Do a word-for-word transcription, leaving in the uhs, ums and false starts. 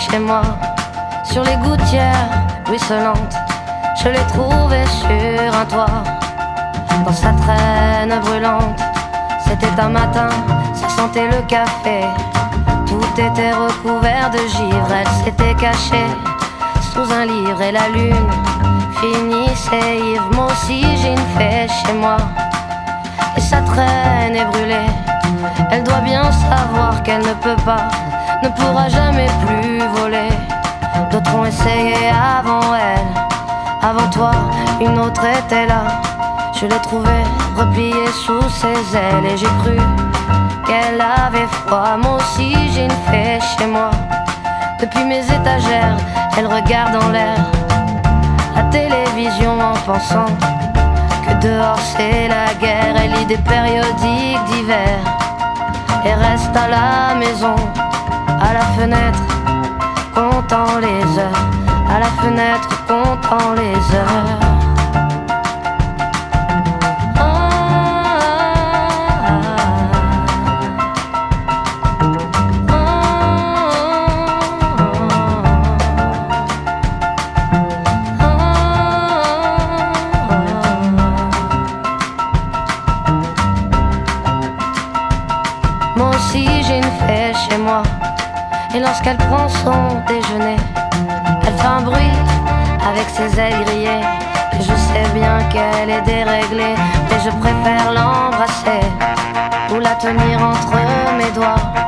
chez moi. Sur les gouttières ruisselantes, je l'ai trouvée sur un toit. Dans sa traîne brûlante, c'était un matin, ça sentait le café. Tout était recouvert de givre, elle s'était cachée sous un livre et la lune finissait ivre. Moi aussi j'ai une fée chez moi et sa traîne est brûlée. Elle doit bien savoir qu'elle ne peut pas, ne pourra jamais plus voler. D'autres ont essayé avant elle, avant toi, une autre était là. Je l'ai trouvée repliée sous ses ailes et j'ai cru qu'elle avait froid. Moi aussi j'ai une fée chez moi. Depuis mes étagères, elle regarde en l'air la télévision en pensant que dehors c'est la guerre. Elle lit des périodiques d'hiver et reste à la maison, à la fenêtre, comptant les heures, à la fenêtre, comptant les heures. Moi aussi j'ai une fée chez moi, et lorsqu'elle prend son déjeuner, elle fait un bruit avec ses ailes grillées. Et je sais bien qu'elle est déréglée, mais je préfère l'embrasser ou la tenir entre mes doigts.